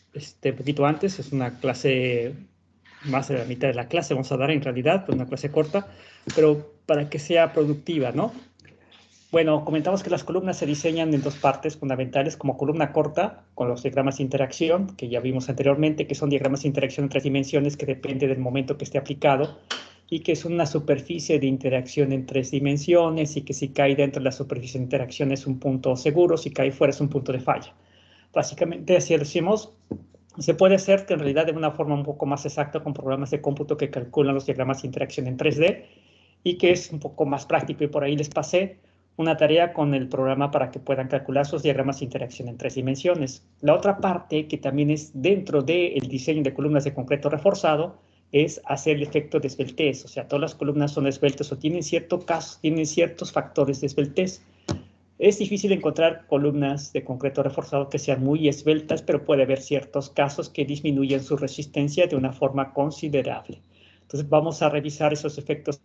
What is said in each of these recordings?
un poquito antes. Es una clase, más de la mitad de la clase vamos a dar en realidad, pues una clase corta, pero para que sea productiva, ¿no? Bueno, comentamos que las columnas se diseñan en dos partes fundamentales, como columna corta, con los diagramas de interacción, que ya vimos anteriormente, que son diagramas de interacción en tres dimensiones que depende del momento que esté aplicado, y que es una superficie de interacción en tres dimensiones, y que si cae dentro de la superficie de interacción es un punto seguro, si cae fuera es un punto de falla. Básicamente, así lo decimos. Se puede hacer que en realidad de una forma un poco más exacta con programas de cómputo que calculan los diagramas de interacción en 3D, y que es un poco más práctico, y por ahí les pasé una tarea con el programa para que puedan calcular sus diagramas de interacción en tres dimensiones. La otra parte, que también es dentro del diseño de columnas de concreto reforzado, es hacer el efecto de esbeltez. O sea, todas las columnas son esbeltas o tienen ciertos factores de esbeltez. Es difícil encontrar columnas de concreto reforzado que sean muy esbeltas, pero puede haber ciertos casos que disminuyen su resistencia de una forma considerable. Entonces vamos a revisar esos efectos.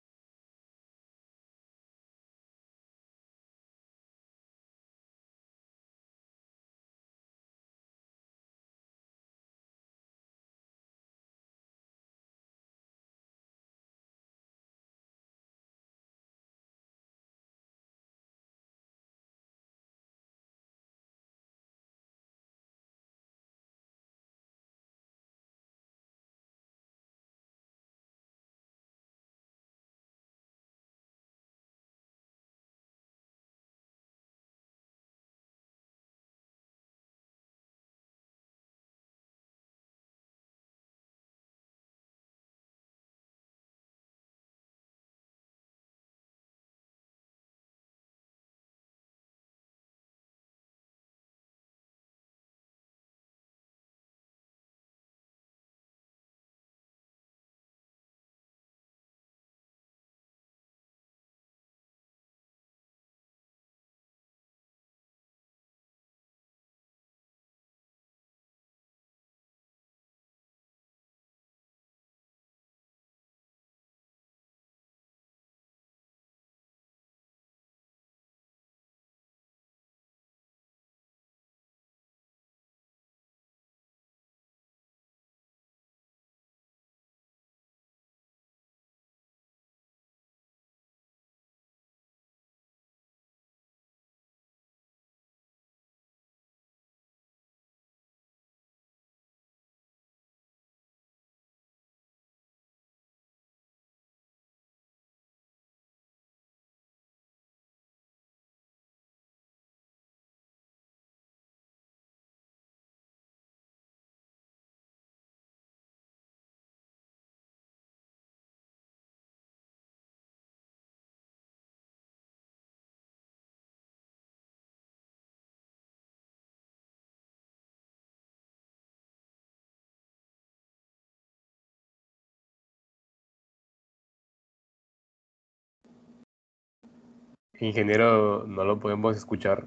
Ingeniero, no lo podemos escuchar.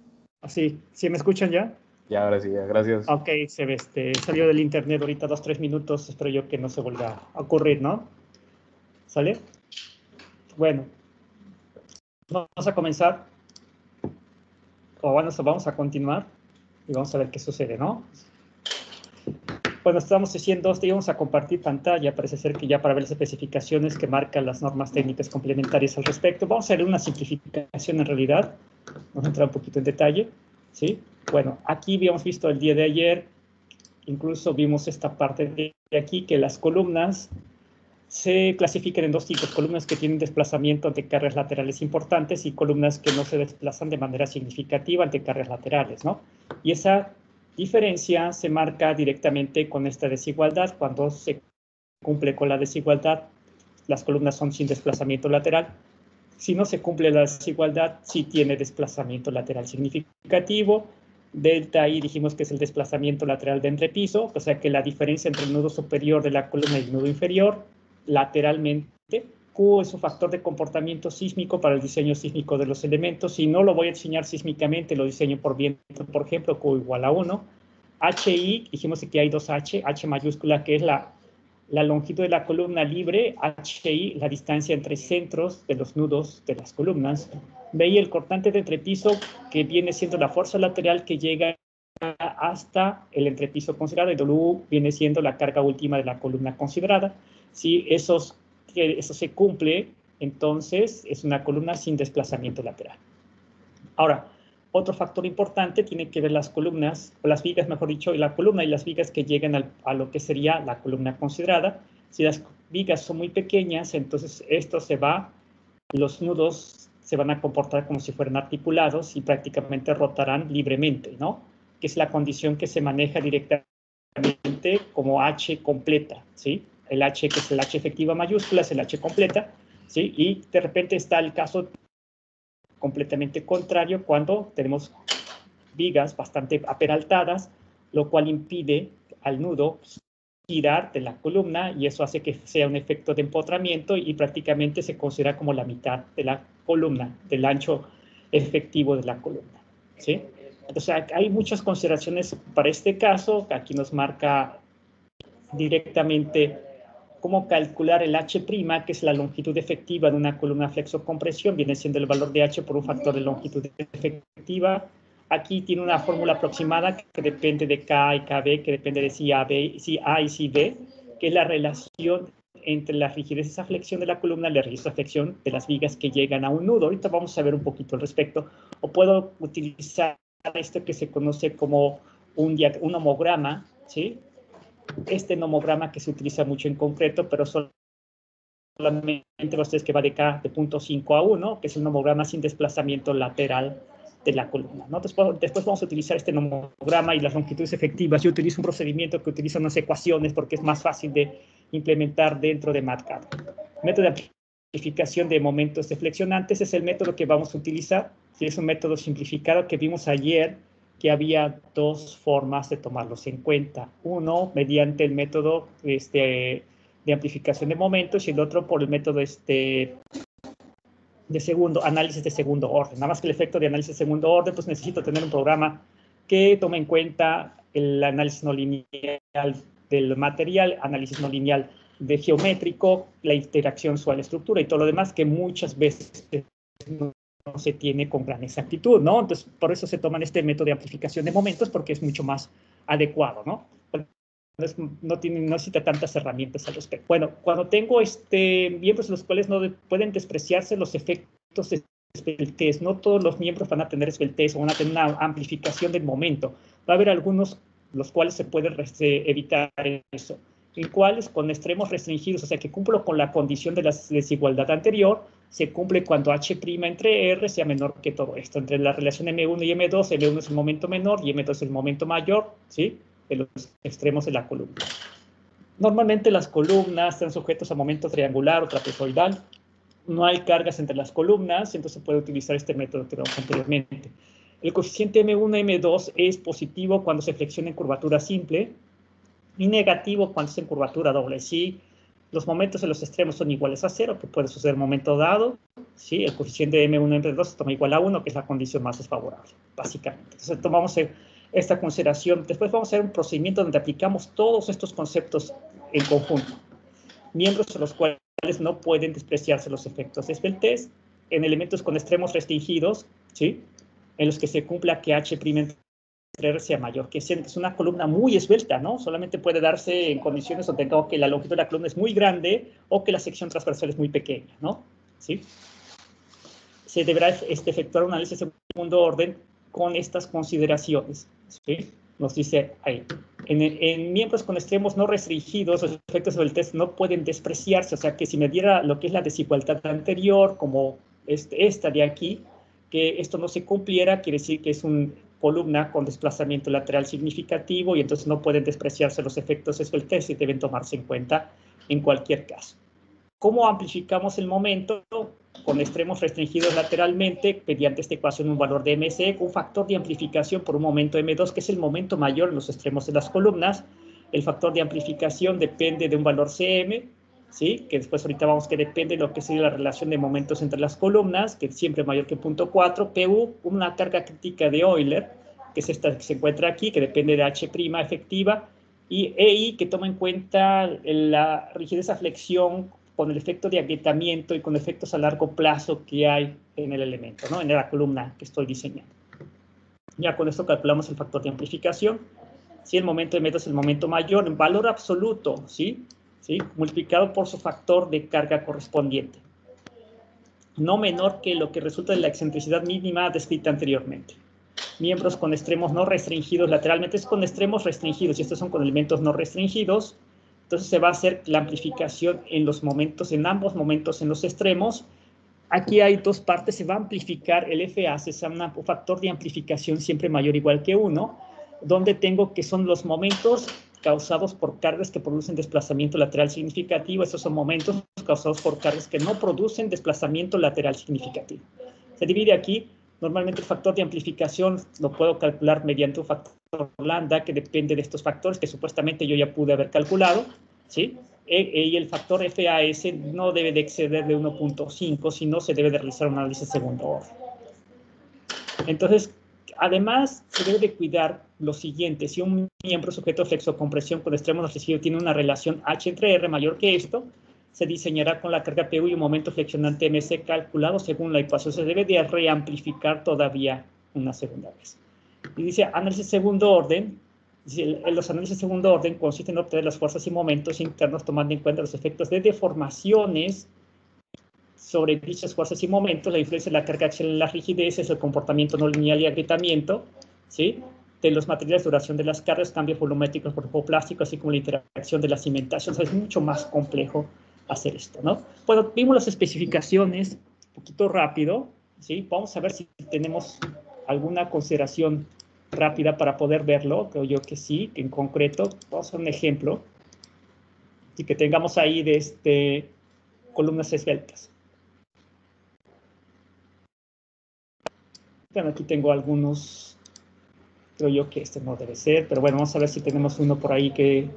Así, ¿sí me escuchan ya? Ya, ahora sí, ya, gracias. Ok, salió del internet ahorita 2, 3 minutos. Espero yo que no se vuelva a ocurrir, ¿no? ¿Sale? Bueno, vamos a comenzar, o bueno, vamos a continuar y vamos a ver qué sucede, ¿no? Bueno, estamos diciendo, íbamos a compartir pantalla. Parece ser que ya para ver las especificaciones que marcan las normas técnicas complementarias al respecto. Vamos a hacer una simplificación en realidad. Vamos a entrar un poquito en detalle, ¿sí? Bueno, aquí habíamos visto el día de ayer, incluso vimos esta parte de aquí, que las columnas se clasifican en dos tipos: columnas que tienen desplazamiento ante cargas laterales importantes y columnas que no se desplazan de manera significativa ante cargas laterales, ¿no? Y esa diferencia se marca directamente con esta desigualdad. Cuando se cumple con la desigualdad, las columnas son sin desplazamiento lateral. Si no se cumple la desigualdad, sí tiene desplazamiento lateral significativo. Delta I dijimos que es el desplazamiento lateral de entrepiso, o sea que la diferencia entre el nudo superior de la columna y el nudo inferior lateralmente. Q es un factor de comportamiento sísmico para el diseño sísmico de los elementos. Si no lo voy a diseñar sísmicamente, lo diseño por viento, por ejemplo, Q igual a 1. HI, dijimos que hay dos H, H mayúscula, que es la longitud de la columna libre, HI, la distancia entre centros de los nudos de las columnas. BI, el cortante de entrepiso, que viene siendo la fuerza lateral que llega hasta el entrepiso considerado, y W viene siendo la carga última de la columna considerada. Si eso se cumple, entonces es una columna sin desplazamiento lateral. Ahora, otro factor importante tiene que ver las columnas, o las vigas, mejor dicho, y la columna y las vigas que llegan a lo que sería la columna considerada. Si las vigas son muy pequeñas, entonces esto los nudos se van a comportar como si fueran articulados y prácticamente rotarán libremente, ¿no? Que es la condición que se maneja directamente como H completa, ¿sí? El H, que es el H efectiva mayúscula, es el H completa, ¿sí? Y de repente está el caso completamente contrario cuando tenemos vigas bastante aperaltadas, lo cual impide al nudo girar de la columna y eso hace que sea un efecto de empotramiento y prácticamente se considera como la mitad de la columna, del ancho efectivo de la columna, ¿sí? Entonces hay muchas consideraciones para este caso. Aquí nos marca directamente cómo calcular el H', que es la longitud efectiva de una columna flexocompresión, viene siendo el valor de H por un factor de longitud efectiva. Aquí tiene una fórmula aproximada que depende de K y KB, que depende de si A y si B, que es la relación entre la rigidez y esa flexión de la columna y la rigidez y flexión de las vigas que llegan a un nudo. Ahorita vamos a ver un poquito al respecto. O puedo utilizar esto que se conoce como un homograma, ¿sí? Este nomograma que se utiliza mucho en concreto, pero solamente ustedes que va de K de 0.5 a 1, que es un nomograma sin desplazamiento lateral de la columna, ¿no? Después vamos a utilizar este nomograma y las longitudes efectivas. Yo utilizo un procedimiento que utiliza unas ecuaciones porque es más fácil de implementar dentro de MATLAB. Método de amplificación de momentos deflexionantes es el método que vamos a utilizar. Es un método simplificado que vimos ayer, que había dos formas de tomarlos en cuenta. Uno, mediante el método de amplificación de momentos y el otro por el método análisis de segundo orden. Nada más que el efecto de análisis de segundo orden, pues necesito tener un programa que tome en cuenta el análisis no lineal del material, análisis no lineal de geométrico, la interacción suave-estructura y todo lo demás que muchas veces no se tiene con gran exactitud, ¿no? Entonces, por eso se toman este método de amplificación de momentos porque es mucho más adecuado, ¿no? No necesita tantas herramientas al respecto. Bueno, cuando tengo miembros los cuales no pueden despreciarse los efectos de esbeltez, no todos los miembros van a tener esbeltez o van a tener una amplificación del momento. Va a haber algunos los cuales se puede evitar eso. En cuales con extremos restringidos, o sea que cumplo con la condición de la desigualdad anterior, se cumple cuando H' entre R sea menor que todo esto. Entre la relación M1 y M2, M1 es el momento menor y M2 es el momento mayor, ¿sí? De los extremos de la columna. Normalmente las columnas están sujetas a momento triangular o trapezoidal. No hay cargas entre las columnas, entonces se puede utilizar este método que vimos anteriormente. El coeficiente M1 y M2 es positivo cuando se flexiona en curvatura simple y negativo cuando es en curvatura doble. Si los momentos en los extremos son iguales a 0, que puede suceder en momento dado, ¿sí? El coeficiente de M1 y M2 se toma igual a 1, que es la condición más desfavorable, básicamente. Entonces tomamos esta consideración. Después vamos a hacer un procedimiento donde aplicamos todos estos conceptos en conjunto. Miembros a los cuales no pueden despreciarse los efectos de esbeltez, en elementos con extremos restringidos, ¿sí? En los que se cumpla que H' entre R sea mayor que 100. Es una columna muy esbelta, ¿no? Solamente puede darse en condiciones donde tengo que la longitud de la columna es muy grande o que la sección transversal es muy pequeña, ¿no? ¿Sí? Se deberá efectuar un análisis de segundo orden con estas consideraciones, ¿sí? Nos dice ahí. En miembros con extremos no restringidos, los efectos de esbeltez no pueden despreciarse. O sea, que si me diera lo que es la desigualdad anterior, como esta de aquí, que esto no se cumpliera, quiere decir que es una columna con desplazamiento lateral significativo y entonces no pueden despreciarse los efectos de esbeltez y deben tomarse en cuenta en cualquier caso. ¿Cómo amplificamos el momento? Con extremos restringidos lateralmente, mediante esta ecuación un valor de MC, un factor de amplificación por un momento M2, que es el momento mayor en los extremos de las columnas. El factor de amplificación depende de un valor CM, ¿sí? Que después ahorita vamos que depende de lo que sería la relación de momentos entre las columnas, que es siempre mayor que 0.4. PU, una carga crítica de Euler, que es esta que se encuentra aquí, que depende de H' efectiva, y EI, que toma en cuenta la rigidez a flexión con el efecto de agrietamiento y con efectos a largo plazo que hay en el elemento, ¿no? En la columna que estoy diseñando. Ya con esto calculamos el factor de amplificación. Si el momento de meta es el momento mayor en valor absoluto, ¿sí? Multiplicado por su factor de carga correspondiente, no menor que lo que resulta de la excentricidad mínima descrita anteriormente. Miembros con extremos no restringidos lateralmente es con extremos restringidos y estos son con elementos no restringidos. Entonces se va a hacer la amplificación en los momentos, en ambos momentos en los extremos. Aquí hay dos partes, se va a amplificar el FA, se llama un factor de amplificación siempre mayor o igual que 1, donde tengo que son los momentos causados por cargas que producen desplazamiento lateral significativo. Esos son momentos causados por cargas que no producen desplazamiento lateral significativo. Se divide aquí. Normalmente el factor de amplificación lo puedo calcular mediante un factor lambda que depende de estos factores que supuestamente yo ya pude haber calculado, ¿sí? Y el factor FAS no debe de exceder de 1.5, sino se debe de realizar un análisis de segundo orden. Entonces, además, se debe de cuidar lo siguiente. Si un miembro sujeto a flexocompresión con extremos restringidos tiene una relación H entre R mayor que esto, se diseñará con la carga PU y un momento flexionante MC calculado según la ecuación. Se debe de reamplificar todavía una segunda vez. Y dice, análisis de segundo orden. Los análisis de segundo orden consisten en obtener las fuerzas y momentos internos tomando en cuenta los efectos de deformaciones sobre dichas fuerzas y momentos, la influencia de la carga axial en las rigideces, el comportamiento no lineal y agrietamiento, ¿sí? De los materiales, duración de las cargas, cambios volumétricos por plástico, así como la interacción de la cimentación. O sea, es mucho más complejo hacer esto, ¿no? Bueno, vimos las especificaciones un poquito rápido, ¿sí? Vamos a ver si tenemos alguna consideración rápida para poder verlo. Creo yo que sí, que en concreto, vamos a hacer un ejemplo, y que tengamos ahí de columnas esbeltas. Bueno, aquí tengo algunos, creo yo que este no debe ser, pero bueno, vamos a ver si tenemos uno por ahí que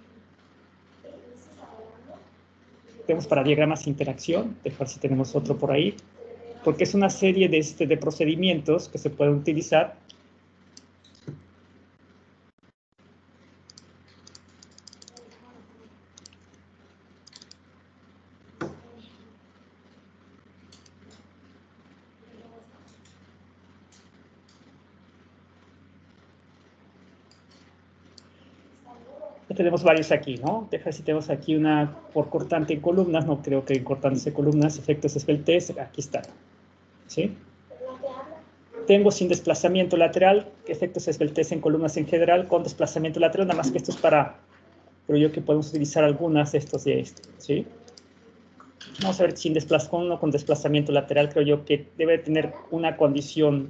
tenemos para diagramas de interacción, dejar si tenemos otro por ahí, porque es una serie de procedimientos que se pueden utilizar. Tenemos varios aquí, ¿no? Deja si tenemos aquí una por cortante en columnas, no creo que en cortantes de columnas, efectos esbeltés, aquí está, ¿sí? Tengo sin desplazamiento lateral, efectos esbeltés en columnas en general, con desplazamiento lateral, nada más que esto es para, creo yo que podemos utilizar algunas de estos de esto, ¿sí? Vamos a ver sin desplazamiento, con desplazamiento lateral, creo yo que debe tener una condición.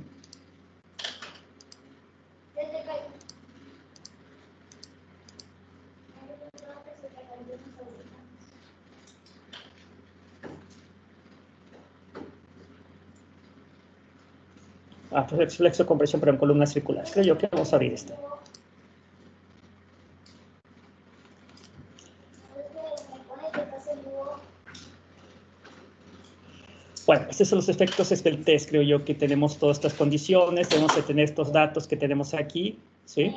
Pues flexocompresión, pero en columnas circulares. Creo yo que vamos a abrir esta. Bueno, estos son los efectos esbeltés. Creo yo que tenemos todas estas condiciones. Debemos de tener estos datos que tenemos aquí, ¿sí?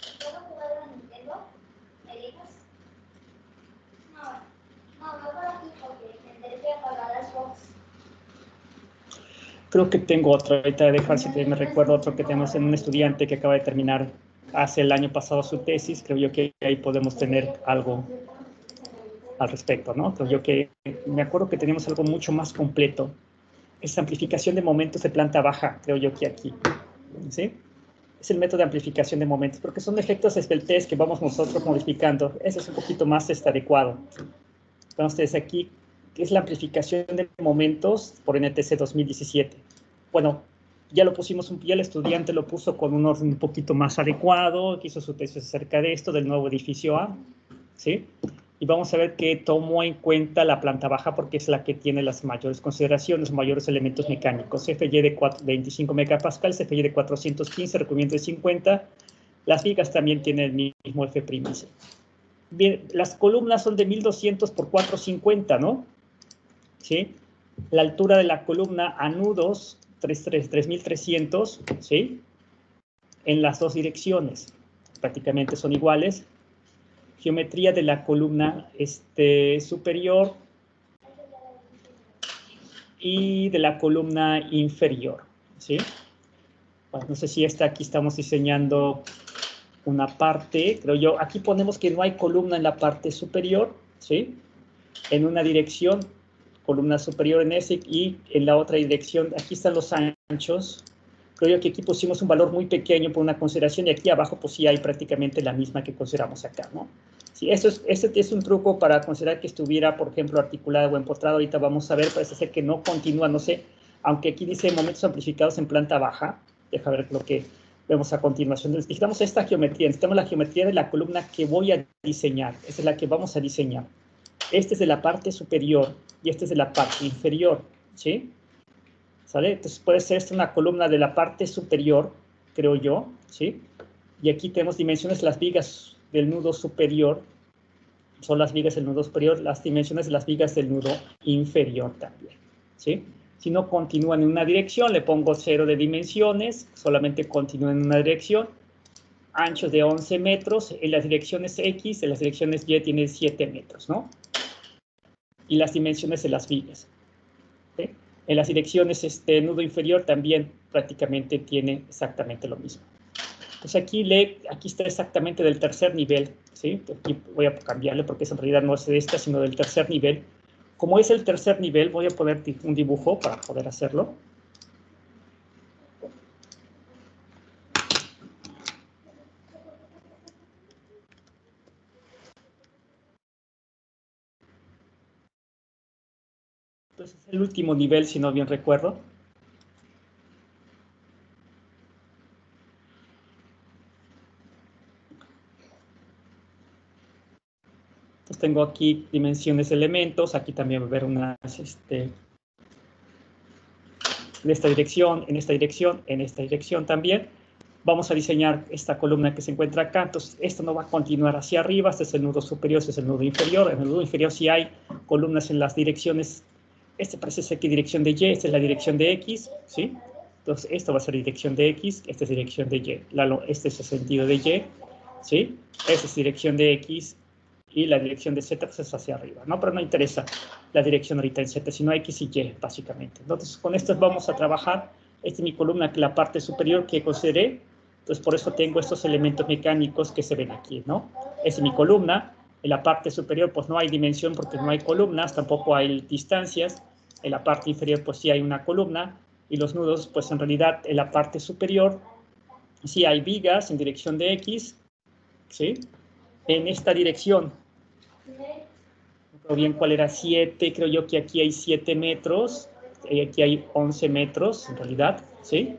Creo que tengo otro, ahorita dejar si me recuerdo otro que tenemos en un estudiante que acaba de terminar hace el año pasado su tesis. Creo yo que ahí podemos tener algo al respecto, ¿no? Creo yo que me acuerdo que teníamos algo mucho más completo. Es amplificación de momentos de planta baja, creo yo que aquí, ¿sí? Es el método de amplificación de momentos, porque son efectos esbeltés que vamos nosotros modificando. Ese es un poquito más adecuado. Entonces aquí, ¿qué es la amplificación de momentos por NTC 2017? Bueno, ya lo pusimos, ya el estudiante lo puso con un orden un poquito más adecuado, que hizo su tesis acerca de esto, del nuevo edificio A, ¿sí? Y vamos a ver que tomó en cuenta la planta baja porque es la que tiene las mayores consideraciones, mayores elementos mecánicos. FY de 25 megapascales, FY de 415, recubrimiento de 50. Las vigas también tienen el mismo F'. Bien, las columnas son de 1200 por 450, ¿no? ¿Sí? La altura de la columna a nudos, 3300, ¿sí? En las dos direcciones, prácticamente son iguales. Geometría de la columna superior y de la columna inferior, ¿sí? Bueno, no sé si aquí estamos diseñando una parte, creo yo. Aquí ponemos que no hay columna en la parte superior, ¿sí? En una dirección, columna superior en ese, y en la otra dirección, aquí están los anchos. Creo yo que aquí pusimos un valor muy pequeño por una consideración, y aquí abajo pues sí hay prácticamente la misma que consideramos acá, ¿no? Sí, este es un truco para considerar que estuviera, por ejemplo, articulada o empotrada. Ahorita vamos a ver, parece ser que no continúa, no sé, aunque aquí dice momentos amplificados en planta baja. Deja ver lo que vemos a continuación. Entonces, necesitamos esta geometría, necesitamos la geometría de la columna que voy a diseñar. Esa es la que vamos a diseñar. Este es de la parte superior y este es de la parte inferior, ¿sí? ¿Sale? Entonces puede ser esta una columna de la parte superior, creo yo, ¿sí? Y aquí tenemos dimensiones de las vigas del nudo superior, son las vigas del nudo superior, las dimensiones de las vigas del nudo inferior también, ¿sí? Si no continúan en una dirección, le pongo 0 de dimensiones, solamente continúan en una dirección, anchos de 11 metros, en las direcciones X, en las direcciones Y tiene 7 metros, ¿no? Y las dimensiones de las vigas, ¿sí? En las direcciones nudo inferior también prácticamente tiene exactamente lo mismo. Entonces aquí está exactamente del tercer nivel, ¿sí? Aquí voy a cambiarle porque en realidad no es de esta, sino del tercer nivel. Como es el tercer nivel, voy a poner un dibujo para poder hacerlo. Entonces es el último nivel, si no bien recuerdo. Entonces tengo aquí dimensiones de elementos, aquí también va a haber unas, en esta dirección, en esta dirección, en esta dirección también. Vamos a diseñar esta columna que se encuentra acá. Entonces, esto no va a continuar hacia arriba. Este es el nudo superior, este es el nudo inferior. En el nudo inferior sí hay columnas en las direcciones. Este parece ser que dirección de Y, esta es la dirección de X, ¿sí? Entonces, esto va a ser dirección de X, esta es dirección de Y. Este es el sentido de Y, ¿sí? Esta es dirección de X y la dirección de Z pues es hacia arriba, ¿no? Pero no interesa la dirección ahorita en Z, sino X y Y, básicamente. Entonces, con esto vamos a trabajar. Esta es mi columna, que la parte superior que consideré. Entonces, por eso tengo estos elementos mecánicos que se ven aquí, ¿no? Esa es mi columna. En la parte superior, pues no hay dimensión porque no hay columnas, tampoco hay distancias. En la parte inferior, pues sí hay una columna. Y los nudos, pues en realidad, en la parte superior, sí hay vigas en dirección de X, ¿sí? En esta dirección, no creo bien cuál era, 7, creo yo que aquí hay 7 metros. Y aquí hay 11 metros, en realidad, ¿sí?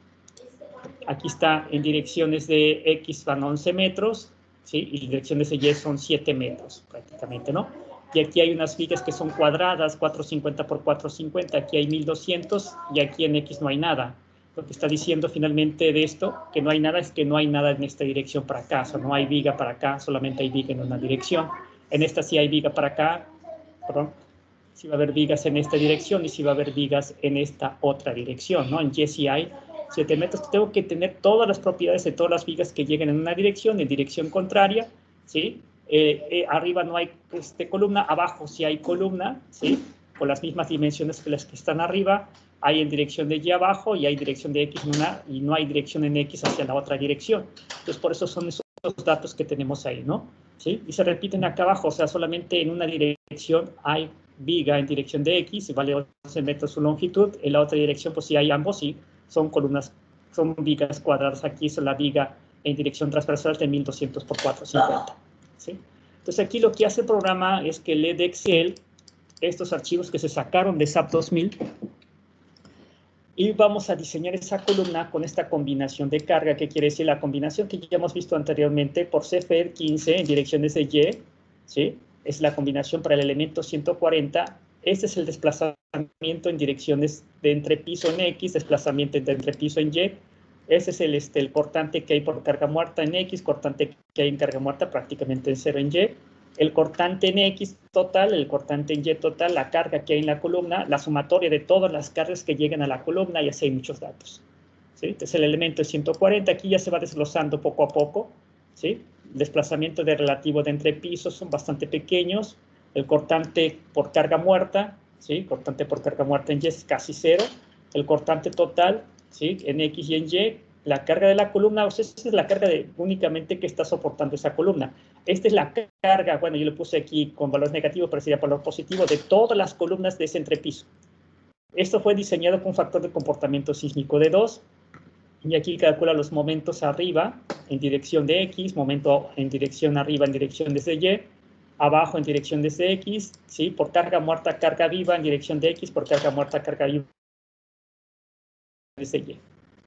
Aquí está en direcciones de X van 11 metros, ¿sí? Y direcciones de Y son 7 metros, prácticamente, ¿no? Y aquí hay unas vigas que son cuadradas, 450 por 450, aquí hay 1200 y aquí en X no hay nada. Lo que está diciendo finalmente de esto, que no hay nada, es que no hay nada en esta dirección para acá, o sea, no hay viga para acá, solamente hay viga en una dirección. En esta sí hay viga para acá, perdón, sí va a haber vigas en esta dirección y sí va a haber vigas en esta otra dirección, ¿no? En Y sí hay 7 metros, tengo que tener todas las propiedades de todas las vigas que lleguen en una dirección, en dirección contraria, ¿sí? Arriba no hay columna, abajo sí hay columna, ¿sí? Con las mismas dimensiones que las que están arriba, hay en dirección de Y abajo y hay dirección de X en una, y no hay dirección en X hacia la otra dirección. Entonces, por eso son esos datos que tenemos ahí, ¿no? ¿Sí? Y se repiten acá abajo, o sea, solamente en una dirección hay viga en dirección de X, vale 11 metros su longitud, en la otra dirección, pues sí hay ambos, sí, son columnas, son vigas cuadradas. Aquí es la viga en dirección transversal de 1200 por 450, ¿sí? Entonces aquí lo que hace el programa es que lee de Excel estos archivos que se sacaron de SAP 2000 y vamos a diseñar esa columna con esta combinación de carga, que quiere decir la combinación que ya hemos visto anteriormente por CFR 15 en direcciones de Y, ¿sí? Es la combinación para el elemento 140. Este es el desplazamiento en direcciones de entrepiso en X, desplazamiento de entrepiso en Y. Ese es el cortante que hay por carga muerta en X, cortante que hay en carga muerta prácticamente en 0 en Y. El cortante en X total, el cortante en Y total, la carga que hay en la columna, la sumatoria de todas las cargas que llegan a la columna, y así hay muchos datos, ¿sí? Entonces el elemento es 140, aquí ya se va desglosando poco a poco, ¿sí? El desplazamiento de relativo de entrepisos son bastante pequeños, el cortante por carga muerta, ¿sí? Cortante por carga muerta en Y es casi 0, el cortante total, ¿sí? En X y en Y la carga de la columna, o sea, esa es la carga únicamente que está soportando esa columna. Esta es la carga, bueno, yo lo puse aquí con valores negativos, pero sería valor positivo, de todas las columnas de ese entrepiso. Esto fue diseñado con un factor de comportamiento sísmico de 2, y aquí calcula los momentos arriba en dirección de X, momento en dirección arriba en dirección desde Y, abajo en dirección desde X, ¿sí? Por carga muerta, carga viva en dirección de X, por carga muerta, carga viva desde Y.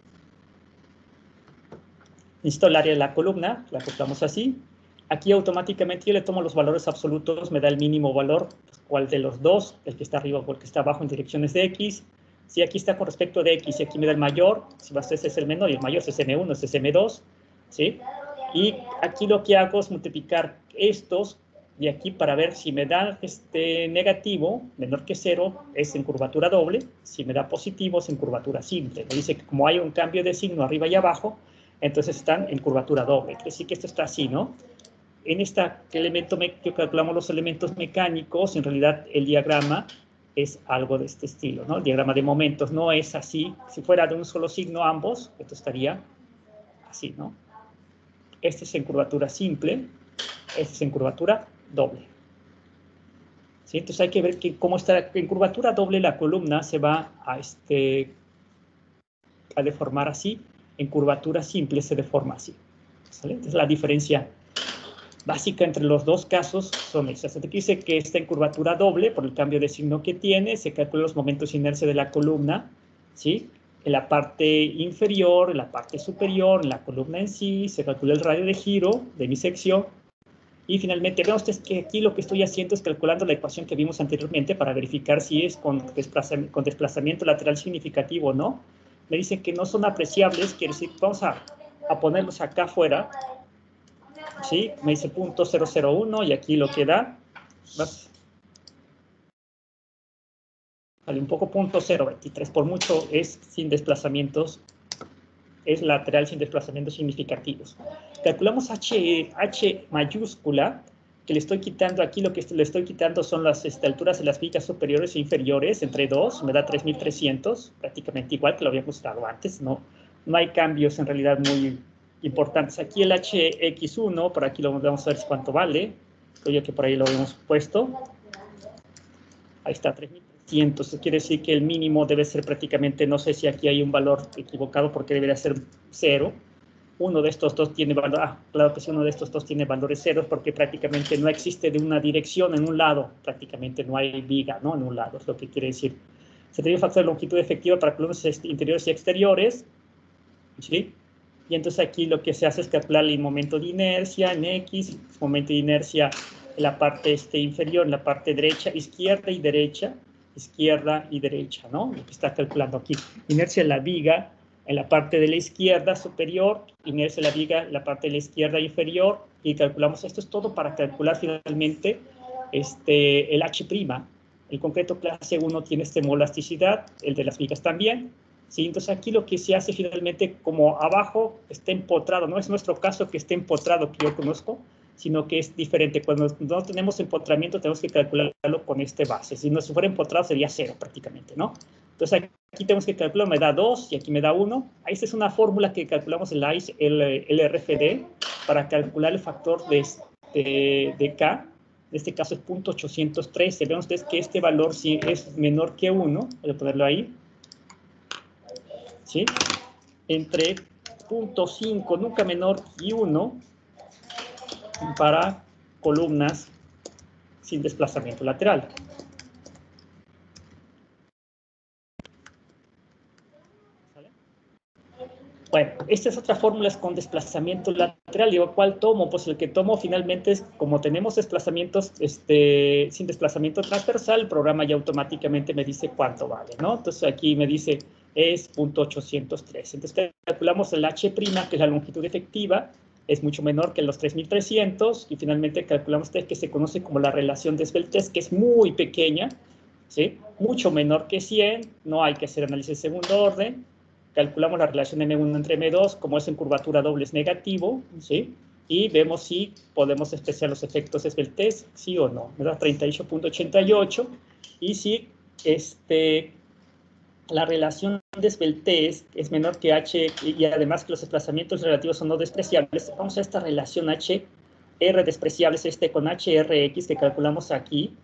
Necesito el área de la columna, la acoplamos así. Aquí automáticamente yo le tomo los valores absolutos, me da el mínimo valor, cuál de los dos, el que está arriba o el que está abajo en direcciones de X. Si aquí está con respecto de X y aquí me da el mayor, si ese es el menor y el mayor es M1, es M2, ¿sí? Y aquí lo que hago es multiplicar estos de aquí para ver si me da negativo, menor que 0, es en curvatura doble, si me da positivo es en curvatura simple. Me dice que como hay un cambio de signo arriba y abajo, entonces están en curvatura doble. Quiere decir que esto está así, ¿no? En este elemento que calculamos los elementos mecánicos, en realidad el diagrama es algo de este estilo, ¿no? El diagrama de momentos no es así. Si fuera de un solo signo ambos, esto estaría así, ¿no? Este es en curvatura simple, este es en curvatura doble. ¿Sí? Entonces hay que ver que cómo está en curvatura doble la columna se va a deformar así, en curvatura simple se deforma así. ¿Sale? Entonces la diferencia básica entre los dos casos son esas. Aquí dice que está en curvatura doble por el cambio de signo que tiene, se calculan los momentos de inercia de la columna, ¿sí? En la parte inferior, en la parte superior, en la columna en sí, se calcula el radio de giro de mi sección. Y finalmente, vean ustedes que aquí lo que estoy haciendo es calculando la ecuación que vimos anteriormente para verificar si es con desplazamiento lateral significativo o no. Me dicen que no son apreciables, quiere decir, vamos a ponerlos acá afuera. ¿Sí? Me dice .001 y aquí lo que da, vale, un poco .023, por mucho es sin desplazamientos, es lateral sin desplazamientos significativos. Calculamos H mayúscula, que le estoy quitando aquí, lo que le estoy quitando son las alturas de las vigas superiores e inferiores, entre 2, me da 3.300, prácticamente igual que lo habíamos dado antes, no hay cambios en realidad muy importantes. Aquí el HX1, por aquí lo vamos a ver cuánto vale, creo que por ahí lo hemos puesto, ahí está, 3.300, quiere decir que el mínimo debe ser prácticamente, no sé si aquí hay un valor equivocado porque debería ser 0, uno de estos dos tiene valor, claro que si uno de estos dos tiene valores ceros porque prácticamente no existe de una dirección en un lado, prácticamente no hay viga, ¿no? En un lado, es lo que quiere decir. Se tiene un factor de longitud efectiva para columnas interiores y exteriores, ¿sí? Y entonces aquí lo que se hace es calcular el momento de inercia en X, momento de inercia en la parte inferior, en la parte derecha, izquierda y derecha, ¿no? Lo que está calculando aquí. Inercia en la viga, en la parte de la izquierda superior, inercia en la viga en la parte de la izquierda inferior, y calculamos, esto es todo para calcular finalmente el H'. El concreto clase 1 tiene hemolasticidad, el de las vigas también. ¿Sí? Entonces aquí lo que se hace finalmente, como abajo está empotrado, no es nuestro caso que esté empotrado que yo conozco, sino que es diferente. Cuando no tenemos empotramiento tenemos que calcularlo con base. Si no fuera empotrado sería 0 prácticamente, ¿no? Entonces aquí tenemos que calcular, me da 2 y aquí me da 1. Esta es una fórmula que calculamos en la LRFD para calcular el factor de K. En este caso es .813. Vean ustedes que este valor si es menor que 1, voy a ponerlo ahí, ¿sí? Entre 0.5, nunca menor, y 1 para columnas sin desplazamiento lateral. ¿Vale? Bueno, esta es otra fórmula con desplazamiento lateral. ¿Y cuál tomo? Pues el que tomo finalmente es, como tenemos desplazamientos sin desplazamiento transversal, el programa ya automáticamente me dice cuánto vale, ¿no? Entonces aquí me dice es .803. Entonces calculamos el H', que es la longitud efectiva, es mucho menor que los 3.300, y finalmente calculamos que se conoce como la relación de esbeltez, que es muy pequeña, ¿sí? Mucho menor que 100, no hay que hacer análisis de segundo orden. Calculamos la relación M1 entre M2, como es en curvatura doble es negativo, ¿sí? Y vemos si podemos despreciar los efectos de esbeltez, sí o no, me da 38.88, y si la relación de esbeltez es menor que H y además que los desplazamientos relativos son no despreciables, vamos a esta relación HR despreciables con HRX que calculamos aquí,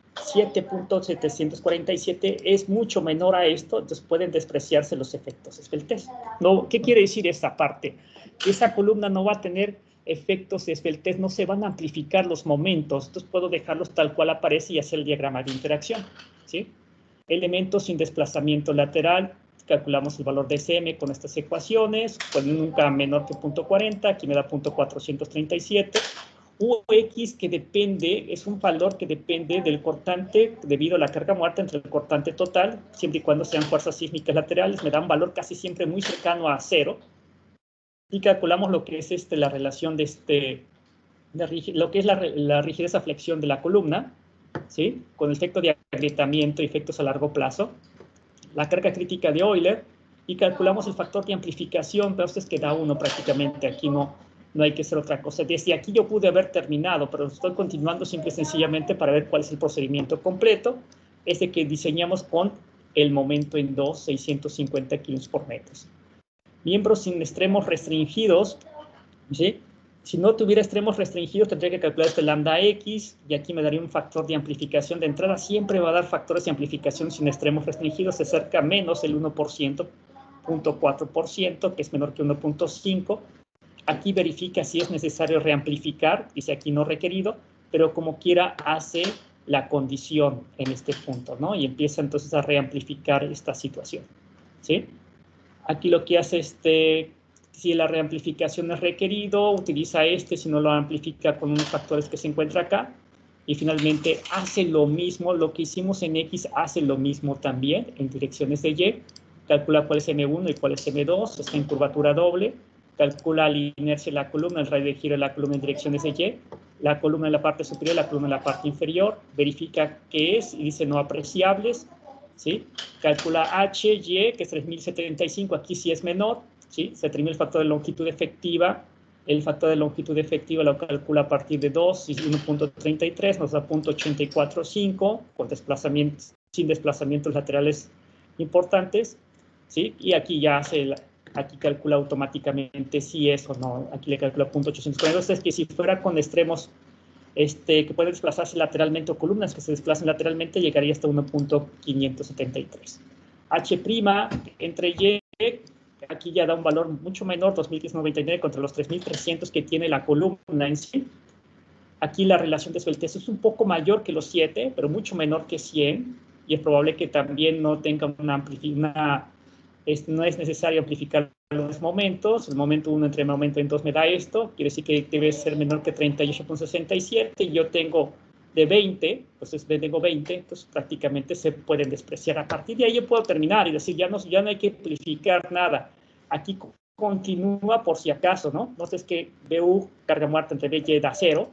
7.747 es mucho menor a esto, entonces pueden despreciarse los efectos de esbeltez. No, ¿qué quiere decir esta parte? Esa columna no va a tener efectos de esbeltez, no se van a amplificar los momentos, entonces puedo dejarlos tal cual aparece y hacer el diagrama de interacción, ¿sí? Elementos sin desplazamiento lateral, calculamos el valor de SM con estas ecuaciones, pues nunca menor que 0.40, aquí me da 0.437, UX que depende, es un valor que depende del cortante debido a la carga muerta entre el cortante total, siempre y cuando sean fuerzas sísmicas laterales, me da un valor casi siempre muy cercano a 0, y calculamos lo que es la relación de lo que es la rigidez a flexión de la columna, ¿sí? Con el efecto de agrietamiento y efectos a largo plazo, la carga crítica de Euler, y calculamos el factor de amplificación, pero esto es que da 1 prácticamente, aquí no hay que hacer otra cosa. Desde aquí yo pude haber terminado, pero estoy continuando simple y sencillamente para ver cuál es el procedimiento completo, es de que diseñamos con el momento en 2, 650 kilos por metro. Miembros sin extremos restringidos, ¿sí? Si no tuviera extremos restringidos, tendría que calcular este lambda X, y aquí me daría un factor de amplificación de entrada. Siempre va a dar factores de amplificación sin extremos restringidos, se acerca menos el 1%, 0.4%, que es menor que 1.5. Aquí verifica si es necesario reamplificar, dice aquí no requerido, pero como quiera hace la condición en este punto, ¿no? Y empieza entonces a reamplificar esta situación, ¿sí? Aquí lo que hace si la reamplificación es requerido, utiliza si no lo amplifica con unos factores que se encuentra acá, y finalmente hace lo mismo, lo que hicimos en X hace lo mismo también en direcciones de Y, calcula cuál es M1 y cuál es M2, está en curvatura doble, calcula la inercia de la columna, el radio de giro de la columna en direcciones de Y, la columna en la parte superior, la columna en la parte inferior, verifica qué es y dice no apreciables, ¿sí? Calcula H, Y, que es 3075, aquí sí es menor, ¿sí? Se determina el factor de longitud efectiva, el factor de longitud efectiva lo calcula a partir de 2 y 1.33, nos da 0.845, con desplazamientos, sin desplazamientos laterales importantes, ¿sí? Y aquí ya aquí calcula automáticamente si es o no, aquí le calcula 0.842, entonces que si fuera con extremos que pueden desplazarse lateralmente o columnas que se desplacen lateralmente, llegaría hasta 1.573. H' entre Y, aquí ya da un valor mucho menor, 2.599 contra los 3.300 que tiene la columna en sí. Aquí la relación de esbeltez es un poco mayor que los 7, pero mucho menor que 100, y es probable que también no tenga no es necesario amplificar los momentos, el momento 1 entre el momento en 2 me da esto, quiere decir que debe ser menor que 38.67, y yo tengo de 20, pues tengo 20, pues prácticamente se pueden despreciar. A partir de ahí yo puedo terminar y decir, ya no hay que amplificar nada. Aquí continúa por si acaso, ¿no? Entonces que BU, carga muerta entre B y Y da 0,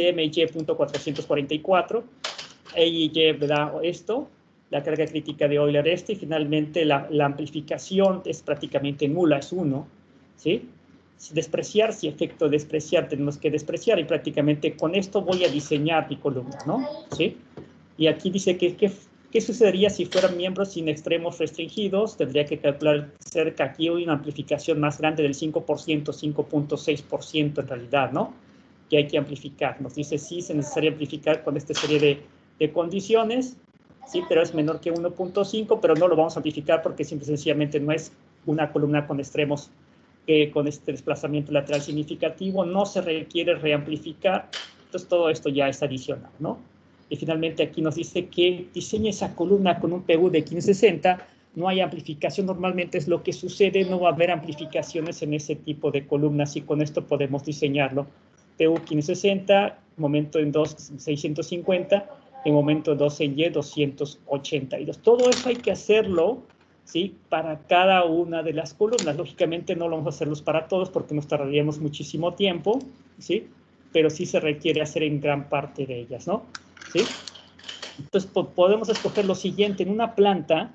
CMY.444, E y Y da esto, la carga crítica de Euler y finalmente la amplificación es prácticamente nula, es 1, ¿sí? Despreciar, si efecto despreciar, tenemos que despreciar, y prácticamente con esto voy a diseñar mi columna, ¿no? ¿Sí? Y aquí dice que ¿qué sucedería si fueran miembros sin extremos restringidos? Tendría que calcular cerca aquí una amplificación más grande del 5%, 5.6% en realidad, ¿no? Que hay que amplificar. Nos dice sí, es necesario amplificar con esta serie de condiciones, sí, pero es menor que 1.5, pero no lo vamos a amplificar porque simple y sencillamente no es una columna con extremos con este desplazamiento lateral significativo, no se requiere reamplificar, entonces todo esto ya es adicional, ¿no? Y finalmente aquí nos dice que diseñe esa columna con un PU de 1560, no hay amplificación, normalmente es lo que sucede, no va a haber amplificaciones en ese tipo de columnas, y con esto podemos diseñarlo. PU 1560, momento en 2, 650, en momento 2 en Y, 282. Todo eso hay que hacerlo, ¿sí? Para cada una de las columnas. Lógicamente no lo vamos a hacerlos para todos porque nos tardaríamos muchísimo tiempo, ¿sí? Pero sí se requiere hacer en gran parte de ellas, ¿no? ¿Sí? Entonces podemos escoger lo siguiente: en una planta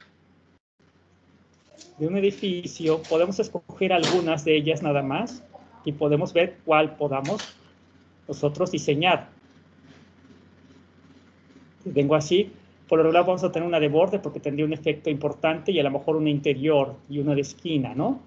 de un edificio podemos escoger algunas de ellas nada más y podemos ver cuál podamos nosotros diseñar. Vengo así, Por lo regular vamos a tener una de borde porque tendría un efecto importante y a lo mejor una interior y una de esquina, ¿no?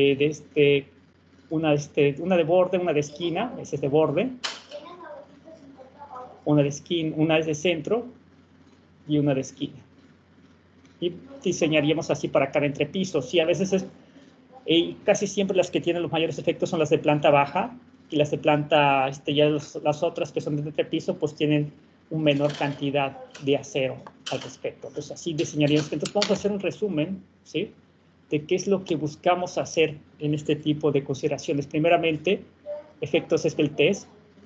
Una de borde, una de esquina, ese es de borde. Una de esquina, una es de centro y una de esquina. Y diseñaríamos así para cada entrepiso. Sí, a veces casi siempre las que tienen los mayores efectos son las de planta baja y las de planta, las otras que son de entrepiso, pues tienen una menor cantidad de acero al respecto. Entonces, así diseñaríamos. Entonces, vamos a hacer un resumen, ¿sí?, de qué es lo que buscamos hacer en este tipo de consideraciones. Primeramente, efectos esbeltez.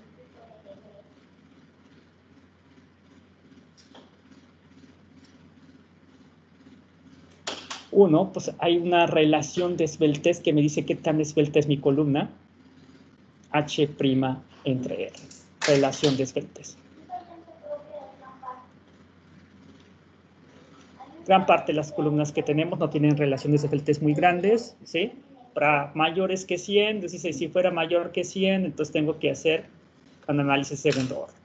Uno, pues hay una relación de esbeltez que me dice qué tan esbelta es mi columna. H' entre R. Relación de esbeltez. Gran parte de las columnas que tenemos no tienen relaciones de esbeltez muy grandes, ¿sí? Para mayores que 100, es decir, si fuera mayor que 100, entonces tengo que hacer un análisis de segundo orden.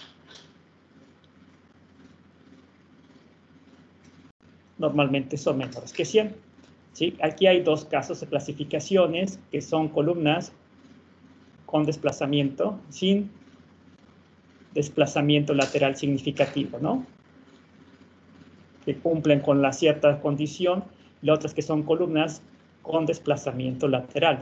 Normalmente son menores que 100. ¿Sí? Aquí hay dos casos de clasificaciones, que son columnas con desplazamiento, sin desplazamiento lateral significativo, ¿no?, que cumplen con la cierta condición, y otras que son columnas con desplazamiento lateral.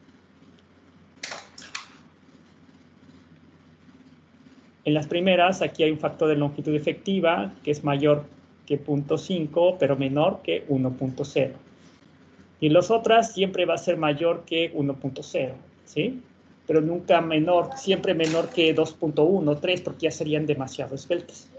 En las primeras, aquí hay un factor de longitud efectiva que es mayor que 0.5, pero menor que 1.0. Y en las otras siempre va a ser mayor que 1.0, ¿sí? Pero nunca menor, siempre menor que 2.1, 3, porque ya serían demasiado esbeltas.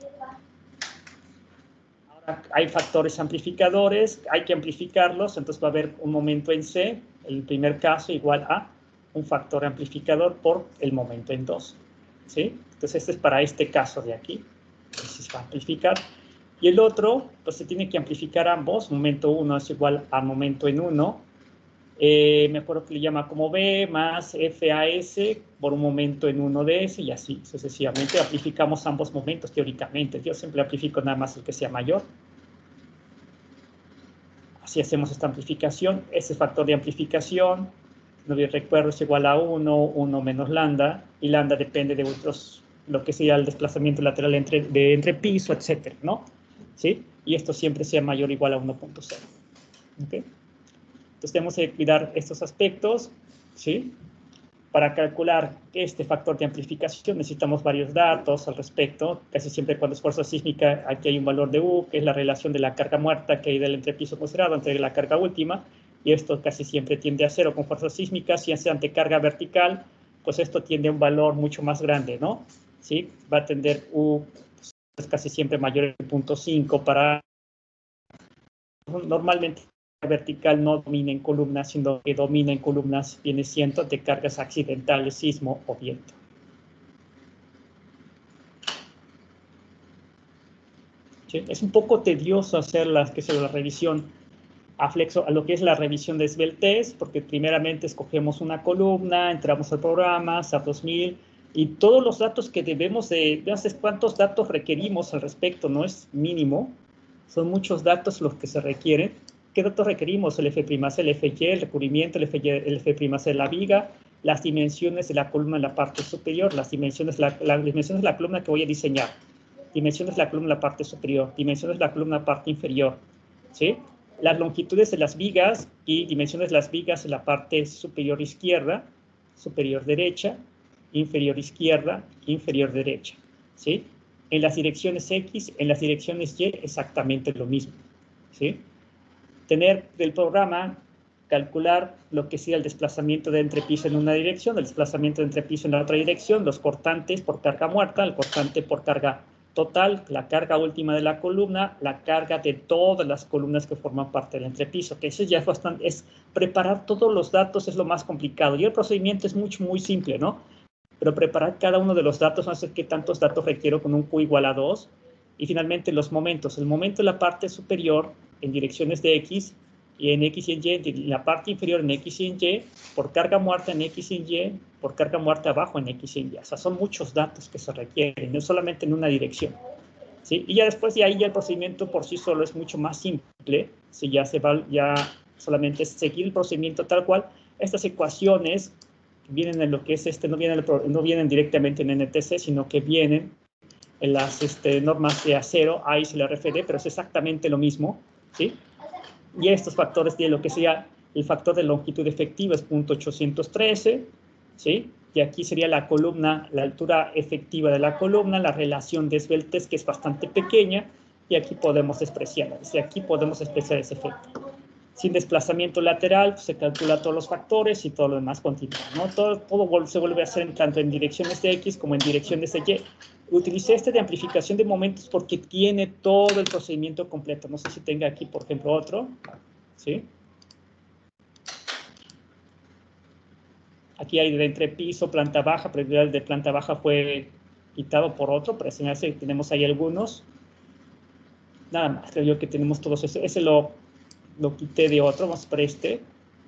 Ahora hay factores amplificadores, hay que amplificarlos, entonces va a haber un momento en C, el primer caso igual a un factor amplificador por el momento en 2, ¿sí? Entonces este es para este caso de aquí, entonces se va a amplificar. Y el otro, pues se tiene que amplificar ambos, momento 1 es igual a momento en 1, me acuerdo que le llama como B más FAS por un momento en 1 de S y así sucesivamente. Amplificamos ambos momentos teóricamente. Yo siempre amplifico nada más el que sea mayor. Así hacemos esta amplificación. Ese factor de amplificación, no me recuerdo, es igual a 1, 1 menos lambda, y lambda depende de otros, lo que sea el desplazamiento lateral entre piso, etcétera, ¿no? ¿Sí? Y esto siempre sea mayor o igual a 1.0. ¿Ok? Entonces tenemos que cuidar estos aspectos, ¿sí? Para calcular este factor de amplificación necesitamos varios datos al respecto. Casi siempre cuando es fuerza sísmica, aquí hay un valor de U, que es la relación de la carga muerta que hay del entrepiso considerado entre la carga última, y esto casi siempre tiende a 0 con fuerza sísmica. Si es ante carga vertical, pues esto tiende a un valor mucho más grande, ¿no? ¿Sí? Va a tender U, pues casi siempre mayor que 0.5 para... Normalmente vertical no domina en columnas, sino que domina en columnas viene siendo de cargas accidentales, sismo o viento. ¿Sí? Es un poco tedioso hacer la revisión a lo que es la revisión de esbeltez, porque primeramente escogemos una columna, entramos al programa, SAP 2000, y todos los datos que debemos de, no sé cuántos datos requerimos al respecto, no es mínimo, son muchos datos los que se requieren. ¿Qué datos requerimos? El F'C, el Fy, el recubrimiento, el F'C de la viga, las dimensiones de la columna en la parte superior, las dimensiones de la columna que voy a diseñar, dimensiones de la columna en la parte superior, dimensiones de la columna en la parte inferior, ¿sí? Las longitudes de las vigas y dimensiones de las vigas en la parte superior izquierda, superior derecha, inferior izquierda, inferior derecha, ¿sí? En las direcciones X, en las direcciones Y, exactamente lo mismo, ¿sí? Tener del programa, calcular lo que sea el desplazamiento de entrepiso en una dirección, el desplazamiento de entrepiso en la otra dirección, los cortantes por carga muerta, el cortante por carga total, la carga última de la columna, la carga de todas las columnas que forman parte del entrepiso, que eso ya es bastante, es preparar todos los datos es lo más complicado, y el procedimiento es muy simple, ¿no? Pero preparar cada uno de los datos, no sé qué tantos datos requiero con un Q igual a 2, y finalmente los momentos, el momento en la parte superior en direcciones de X, y en X y en Y, en la parte inferior en X y en Y, por carga muerta en X y en Y, por carga muerta abajo en X y en Y. O sea, son muchos datos que se requieren, no solamente en una dirección. ¿sí? Y ya después de ahí ya el procedimiento por sí solo es mucho más simple, si ya se va, ya solamente es seguir el procedimiento tal cual. Estas ecuaciones vienen en lo que es no vienen directamente en NTC, sino que vienen en las normas de acero, AIS y la RFD, pero es exactamente lo mismo, ¿sí? Y estos factores de lo que sea el factor de longitud efectiva es 0.813, ¿sí? Y aquí sería la columna, la altura efectiva de la columna, la relación de esbeltez, que es bastante pequeña, y aquí podemos despreciarla. Desde aquí podemos despreciar ese efecto. Sin desplazamiento lateral, pues, se calcula todos los factores y todo lo demás continúa, ¿no? Todo se vuelve a hacer tanto en direcciones de X como en direcciones de Y. Utilicé de amplificación de momentos porque tiene todo el procedimiento completo. No sé si tenga aquí, por ejemplo, otro, ¿sí? Aquí hay de entrepiso, planta baja, pero el de planta baja fue quitado por otro, pero se me hace que tenemos ahí algunos. Nada más, creo yo que tenemos todos eso. Ese lo quité de otro, vamos por este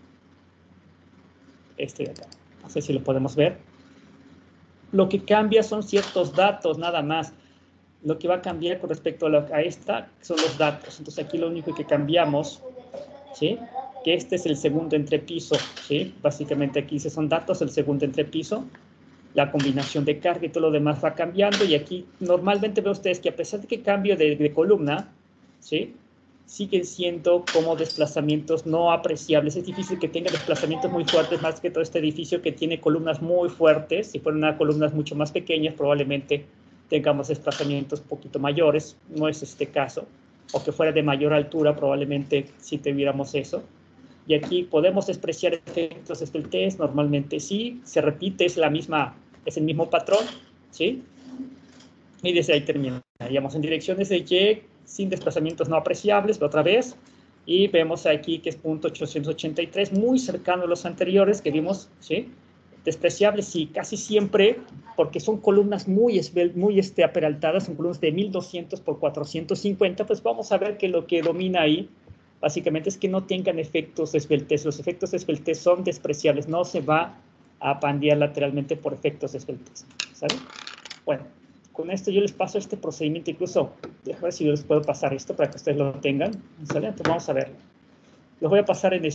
de acá. No sé si lo podemos ver. Lo que cambia son ciertos datos, nada más. Lo que va a cambiar con respecto a esta son los datos. Entonces aquí lo único que cambiamos, ¿sí? Que este es el segundo entrepiso, ¿sí? Básicamente aquí son datos del segundo entrepiso. La combinación de carga y todo lo demás va cambiando. Y aquí normalmente ven ustedes que a pesar de que cambio de columna, ¿sí? Siguen siendo como desplazamientos no apreciables. Es difícil que tenga desplazamientos muy fuertes, más que todo este edificio que tiene columnas muy fuertes. Si fueran columnas mucho más pequeñas, probablemente tengamos desplazamientos un poquito mayores. No es este caso. O que fuera de mayor altura, probablemente sí tuviéramos eso. Y aquí podemos despreciar efectos de esbeltez. Normalmente sí, se repite, es el mismo patrón, ¿sí? Y desde ahí terminaríamos en direcciones de Y, sin desplazamientos no apreciables, otra vez, y vemos aquí que es 0.883, muy cercano a los anteriores que vimos, ¿sí? Despreciables, sí, casi siempre, porque son columnas muy aperaltadas, son columnas de 1200 por 450, pues vamos a ver que lo que domina ahí, básicamente, es que no tengan efectos de esbeltez. Los efectos de esbeltez son despreciables, no se va a pandear lateralmente por efectos de esbeltez, ¿saben? Bueno, con esto yo les paso este procedimiento, incluso, déjame ver si yo les puedo pasar esto para que ustedes lo tengan, ¿sale? Entonces vamos a verlo. Los voy a pasar en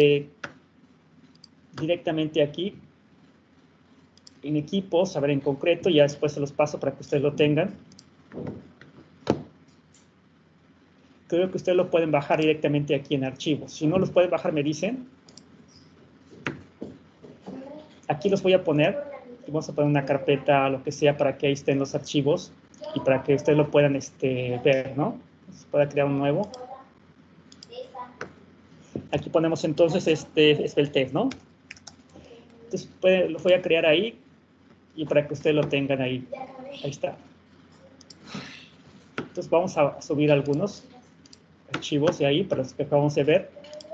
directamente aquí, en equipos, a ver en concreto, ya después se los paso para que ustedes lo tengan. Creo que ustedes lo pueden bajar directamente aquí en archivos. Si no los pueden bajar, me dicen. Aquí los voy a poner, y vamos a poner una carpeta, lo que sea, para que ahí estén los archivos y para que ustedes lo puedan ver, ¿no? Se pueda crear un nuevo. Aquí ponemos entonces esbeltez, ¿no? Entonces lo voy a crear ahí y para que ustedes lo tengan ahí. Ahí está. Entonces vamos a subir algunos archivos de ahí para los que acabamos de ver.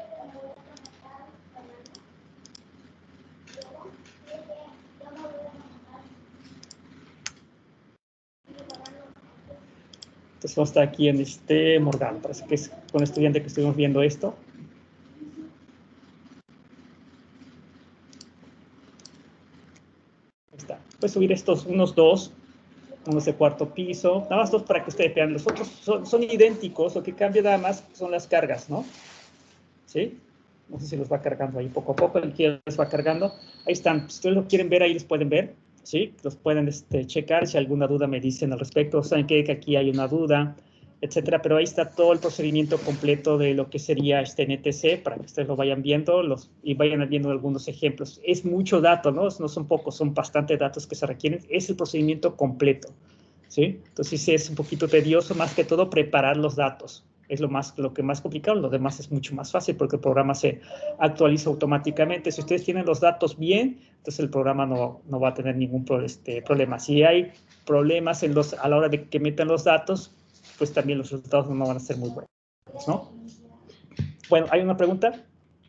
Entonces vamos a estar aquí en Morgan. Parece que es con el estudiante que estuvimos viendo esto. Ahí está. Puedes subir estos, unos de cuarto piso, nada más dos para que ustedes vean. Los otros son idénticos, lo que cambia nada más son las cargas, ¿no? ¿Sí? No sé si los va cargando ahí poco a poco, el que los va cargando. Ahí están, si ustedes lo quieren ver, ahí los pueden ver, ¿sí? Los pueden checar, si alguna duda me dicen al respecto, saben que aquí hay una duda, etcétera, pero ahí está todo el procedimiento completo de lo que sería NTC, para que ustedes lo vayan viendo y vayan viendo algunos ejemplos. Es mucho dato, ¿no? No son pocos, son bastantes datos que se requieren. Es el procedimiento completo, ¿sí? Entonces sí es un poquito tedioso, más que todo preparar los datos. Es lo que más complicado, lo demás es mucho más fácil porque el programa se actualiza automáticamente. Si ustedes tienen los datos bien, entonces el programa no va a tener ningún problema. Si hay problemas a la hora de que metan los datos, pues también los resultados no van a ser muy buenos, ¿no? Bueno, ¿hay una pregunta?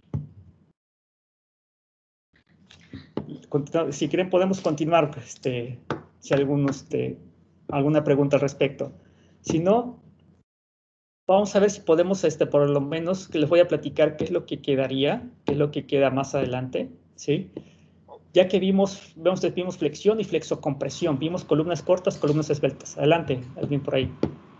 Si quieren podemos continuar, si alguna pregunta al respecto. Si no, vamos a ver si podemos, por lo menos, que les voy a platicar qué es lo que quedaría, qué es lo que queda más adelante, ¿sí? Ya que vimos flexión y flexocompresión, vimos columnas cortas, columnas esbeltas. Adelante, alguien por ahí.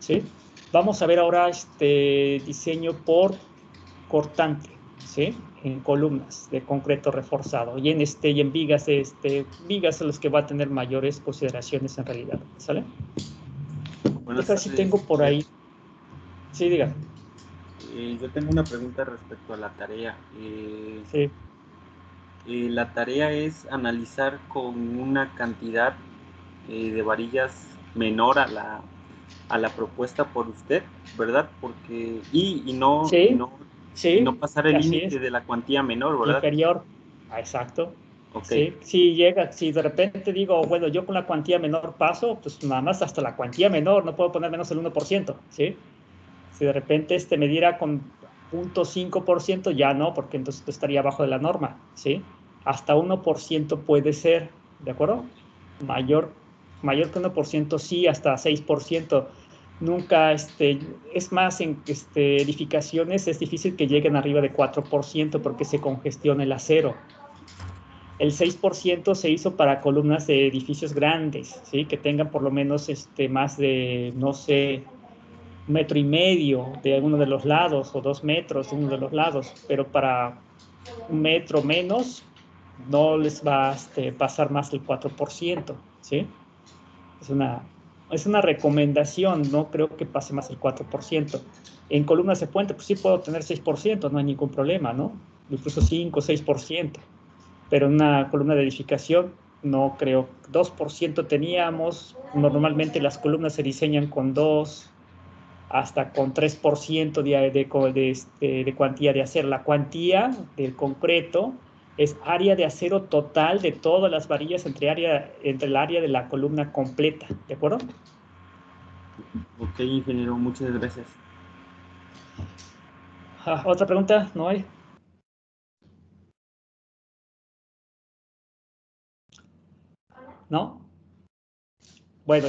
¿sí? Vamos a ver ahora diseño por cortante, ¿sí? En columnas de concreto reforzado y en vigas, vigas son los que va a tener mayores consideraciones en realidad, ¿sale? Buenas Deja si tardes. tengo por ahí. Sí, diga. Yo tengo una pregunta respecto a la tarea. Sí. La tarea es analizar con una cantidad de varillas menor a la propuesta por usted, ¿verdad? Porque y no pasar el límite de la cuantía menor, ¿verdad? Inferior. Exacto. Okay. Sí, si de repente digo, bueno, yo con la cuantía menor paso, pues nada más hasta la cuantía menor, no puedo poner menos del 1%, ¿sí? Si de repente me diera con 0.5%, ya no, porque entonces estaría abajo de la norma, ¿sí? Hasta 1% puede ser, ¿de acuerdo? Mayor que 1% sí, hasta 6%. Nunca, es más, en edificaciones es difícil que lleguen arriba de 4% porque se congestiona el acero. El 6% se hizo para columnas de edificios grandes, ¿sí? Que tengan por lo menos más de, no sé, 1,5 metros de uno de los lados o 2 metros de uno de los lados, pero para 1 metro menos no les va a pasar más del 4%, ¿sí? Es una recomendación, no creo que pase más del 4%. En columnas de puente, pues sí puedo tener 6%, no hay ningún problema, ¿no? Incluso 5 o 6%. Pero en una columna de edificación no creo. 2% teníamos. Normalmente las columnas se diseñan con 2 hasta con 3% de cuantía de acero. La cuantía del concreto es área de acero total de todas las varillas entre el área de la columna completa, ¿de acuerdo? Ok, ingeniero, muchas gracias. ¿Otra pregunta? ¿No hay? ¿No? Bueno,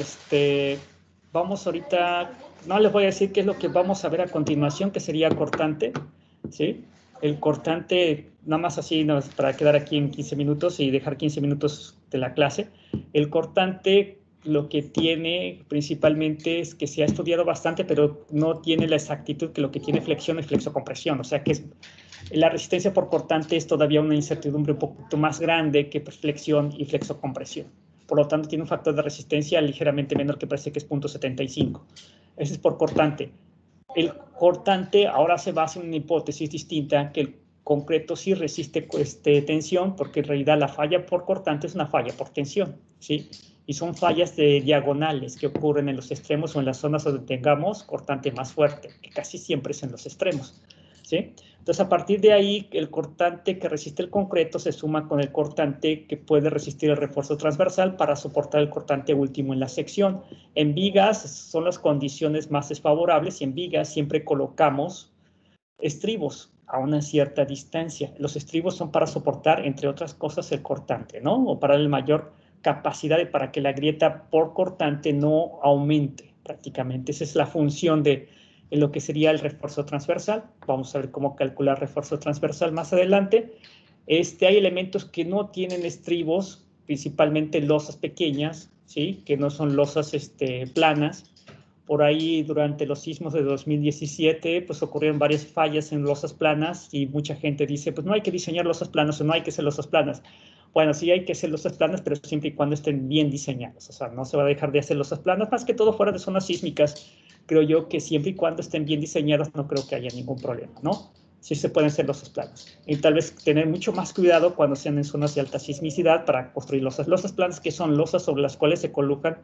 vamos ahorita, no les voy a decir qué es lo que vamos a ver a continuación, que sería cortante, ¿sí? El cortante, nada más así, nada más para quedar aquí en 15 minutos y dejar 15 minutos de la clase. El cortante lo que tiene principalmente es que se ha estudiado bastante, pero no tiene la exactitud que lo que tiene flexión y flexocompresión. O sea que la resistencia por cortante es todavía una incertidumbre un poquito más grande que flexión y flexocompresión. Por lo tanto, tiene un factor de resistencia ligeramente menor, que parece que es 0.75. Ese es por cortante. El cortante ahora se basa en una hipótesis distinta, que el concreto sí resiste tensión, porque en realidad la falla por cortante es una falla por tensión, ¿sí? Y son fallas de diagonales que ocurren en los extremos o en las zonas donde tengamos cortante más fuerte, que casi siempre es en los extremos, ¿sí? Entonces, a partir de ahí, el cortante que resiste el concreto se suma con el cortante que puede resistir el refuerzo transversal para soportar el cortante último en la sección. En vigas son las condiciones más desfavorables y en vigas siempre colocamos estribos a una cierta distancia. Los estribos son para soportar, entre otras cosas, el cortante, ¿no? O para darle mayor capacidad para que la grieta por cortante no aumente prácticamente. Esa es la función de lo que sería el refuerzo transversal. Vamos a ver cómo calcular refuerzo transversal más adelante. Hay elementos que no tienen estribos, principalmente losas pequeñas, ¿sí? Que no son losas planas. Por ahí, durante los sismos de 2017, pues ocurrieron varias fallas en losas planas y mucha gente dice, pues no hay que diseñar losas planas o no hay que hacer losas planas. Bueno, sí hay que hacer losas planas, pero siempre y cuando estén bien diseñadas. O sea, no se va a dejar de hacer losas planas, más que todo fuera de zonas sísmicas. Creo yo que siempre y cuando estén bien diseñadas, no creo que haya ningún problema, ¿no? Sí se pueden hacer losas planas. Y tal vez tener mucho más cuidado cuando sean en zonas de alta sismicidad para construir losas. Losas planas, que son losas sobre las cuales se colocan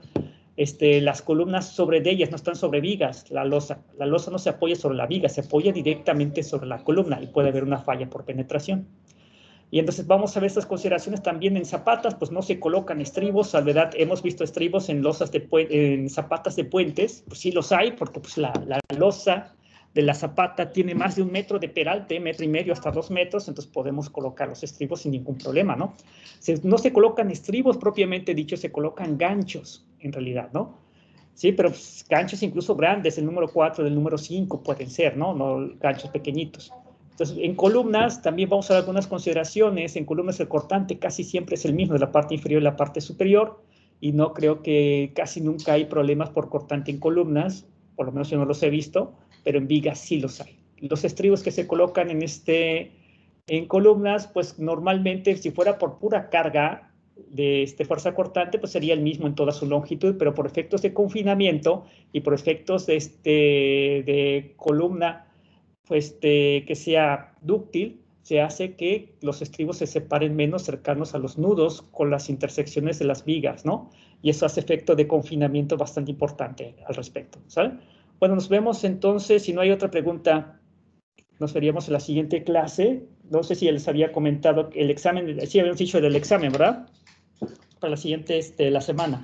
las columnas sobre de ellas, no están sobre vigas. La losa no se apoya sobre la viga, se apoya directamente sobre la columna y puede haber una falla por penetración. Y entonces vamos a ver estas consideraciones también en zapatas, pues no se colocan estribos, salvedad, hemos visto estribos en losas en zapatas de puentes, pues sí los hay, porque pues la losa de la zapata tiene más de 1 metro de peralte, 1,5 metros hasta 2 metros, entonces podemos colocar los estribos sin ningún problema, ¿no? No se colocan estribos propiamente dicho, se colocan ganchos, en realidad, ¿no? Sí, pero pues, ganchos incluso grandes, el número 4, del número 5 pueden ser, ¿no? No ganchos pequeñitos. Entonces, en columnas también vamos a dar algunas consideraciones. En columnas el cortante casi siempre es el mismo de la parte inferior y la parte superior, y no creo que casi nunca hay problemas por cortante en columnas, por lo menos yo no los he visto, pero en vigas sí los hay. Los estribos que se colocan en columnas, pues normalmente si fuera por pura carga de fuerza cortante, pues sería el mismo en toda su longitud, pero por efectos de confinamiento y por efectos de columna, pues que sea dúctil, se hace que los estribos se separen menos cercanos a los nudos con las intersecciones de las vigas, ¿no? Y eso hace efecto de confinamiento bastante importante al respecto, ¿sabes? Bueno, nos vemos entonces, si no hay otra pregunta, nos veríamos en la siguiente clase. No sé si les había comentado el examen, sí habíamos dicho del examen, ¿verdad? Para la siguiente, la semana.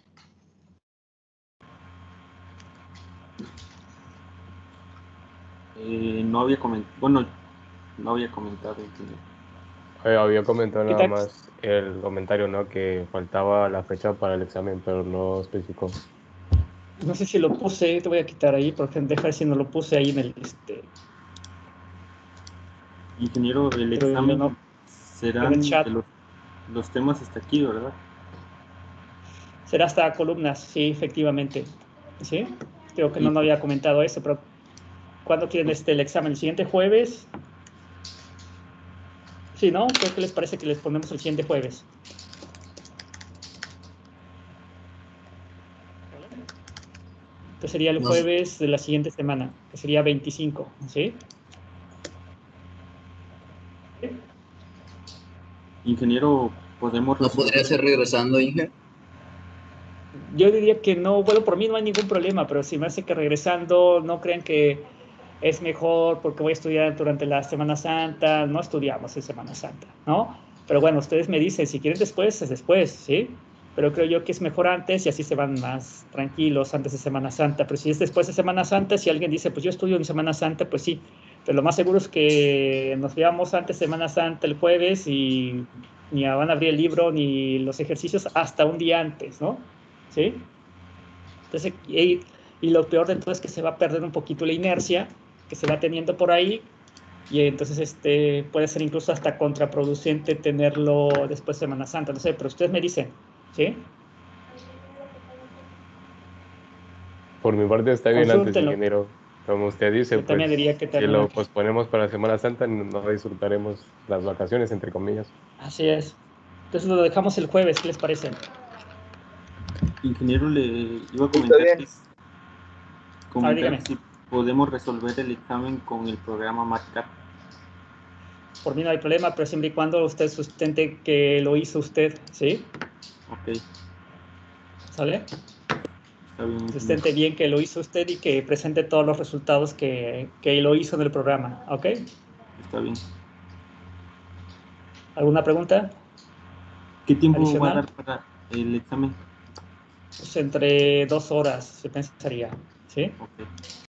No había comentado, bueno, no había comentado. Había comentado ¿Qué nada tal? más el comentario, ¿no? Que faltaba la fecha para el examen, pero no especificó. No sé si lo puse, te voy a quitar ahí, porque deja ver si no lo puse ahí en el, Ingeniero, el pero yo examen no, en el serán chat. de los temas hasta aquí, ¿verdad? Será hasta columnas, sí, efectivamente. ¿Sí? Creo que Y no había comentado eso, pero ¿cuándo quieren el examen? ¿El siguiente jueves? Sí, ¿no? Creo que les parece que les ponemos el siguiente jueves. Entonces sería el jueves de la siguiente semana, que sería 25, ¿sí? ingeniero, podemos ¿No podría ser regresando, Inge? Yo diría que no, bueno, por mí no hay ningún problema, pero si me hace que regresando, no crean que es mejor porque voy a estudiar durante la Semana Santa, no estudiamos en Semana Santa, ¿no? Pero bueno, ustedes me dicen, si quieren después, es después, ¿sí? Pero creo yo que es mejor antes y así se van más tranquilos antes de Semana Santa. Pero si es después de Semana Santa, si alguien dice, pues yo estudio en Semana Santa, pues sí. Pero lo más seguro es que nos veamos antes de Semana Santa el jueves y ni van a abrir el libro ni los ejercicios hasta un día antes, ¿no? ¿Sí? Entonces, y lo peor de todo es que se va a perder un poquito la inercia que se va teniendo por ahí y entonces puede ser incluso hasta contraproducente tenerlo después de Semana Santa. No sé, pero ustedes me dicen, ¿sí? Por mi parte está bien antes, Consúltenlo. ingeniero. Como usted dice, Yo también pues diría que si también lo antes. posponemos para Semana Santa, no disfrutaremos las vacaciones, entre comillas. Así es. Entonces lo dejamos el jueves, ¿qué les parece? ingeniero, le iba a Está bien. Dígame. comentar si podemos resolver el examen con el programa MATLAB. Por mí no hay problema, pero siempre y cuando usted sustente que lo hizo usted, ¿sí? Ok, ¿Sale? está bien. Sustente bien que lo hizo usted y que presente todos los resultados que lo hizo en el programa, ¿ok? Está bien. ¿Alguna pregunta ¿Qué tiempo va a adicional? dar para el examen? Pues entre 2 horas, se pensaría, ¿sí? Ok.